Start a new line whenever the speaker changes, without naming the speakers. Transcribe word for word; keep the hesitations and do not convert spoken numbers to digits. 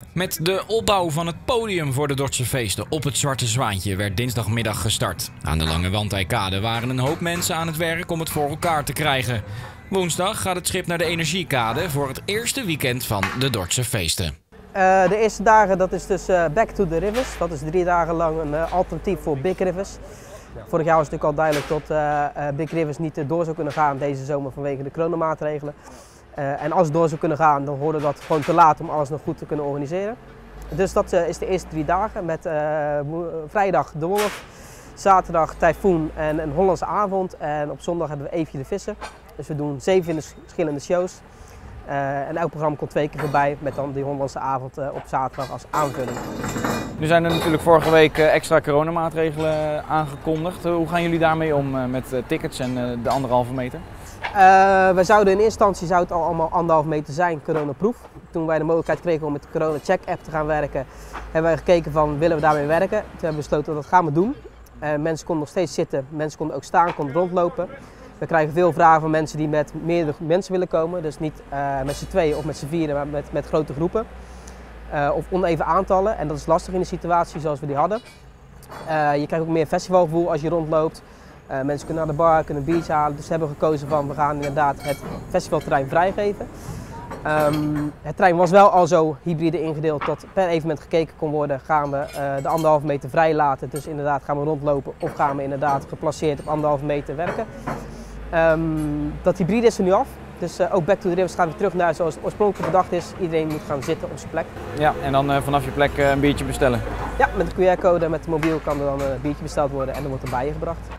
Met de opbouw van het podium voor de Dordtse feesten op het Zwarte Zwaantje werd dinsdagmiddag gestart. Aan de Lange Wandijkade waren een hoop mensen aan het werk om het voor elkaar te krijgen. Woensdag gaat het schip naar de Energiekade voor het eerste weekend van de Dordtse feesten.
Uh, de eerste dagen dat is dus uh, Back to the Rivers. Dat is drie dagen lang een uh, alternatief voor Big Rivers. Vorig jaar was het natuurlijk al duidelijk dat uh, uh, Big Rivers niet door zou kunnen gaan deze zomer vanwege de coronamaatregelen. Uh, en als het door zou kunnen gaan, dan hoorde dat gewoon te laat om alles nog goed te kunnen organiseren. Dus dat uh, is de eerste drie dagen met uh, vrijdag de Wolf, zaterdag Typhoon en een Hollandse avond. En op zondag hebben we Eefje de Visser. Dus we doen zeven verschillende shows. Uh, en elk programma komt twee keer voorbij met dan die Hollandse avond uh, op zaterdag als aanvulling.
Nu zijn er natuurlijk vorige week extra coronamaatregelen aangekondigd. Hoe gaan jullie daarmee om met tickets en de anderhalve meter?
Uh, we zouden in eerste instantie zou het al allemaal anderhalf meter zijn, coronaproof. Toen wij de mogelijkheid kregen om met de Corona Check app te gaan werken, hebben wij gekeken van willen we daarmee werken. Toen hebben we besloten dat gaan we doen. Uh, mensen konden nog steeds zitten, mensen konden ook staan, konden rondlopen. We krijgen veel vragen van mensen die met meerdere mensen willen komen. Dus niet uh, met z'n tweeën of met z'n vieren, maar met, met grote groepen. Uh, of oneven aantallen. En dat is lastig in de situatie zoals we die hadden. Uh, je krijgt ook meer festivalgevoel als je rondloopt. Uh, mensen kunnen naar de bar, kunnen een biertje halen. Dus we hebben gekozen van we gaan inderdaad het festivalterrein vrijgeven. Um, het terrein was wel al zo hybride ingedeeld dat per evenement gekeken kon worden. Gaan we uh, de anderhalve meter vrij laten. Dus inderdaad gaan we rondlopen of gaan we inderdaad geplaceerd op anderhalve meter werken. Um, dat hybride is er nu af. Dus uh, ook Back to the Rivers gaat weer terug naar zoals het oorspronkelijk bedacht is. Iedereen moet gaan zitten op zijn plek.
Ja, en dan uh, vanaf je plek uh, een biertje bestellen?
Ja, met de Q R-code en met de mobiel kan er dan een biertje besteld worden en dan wordt er bij je gebracht.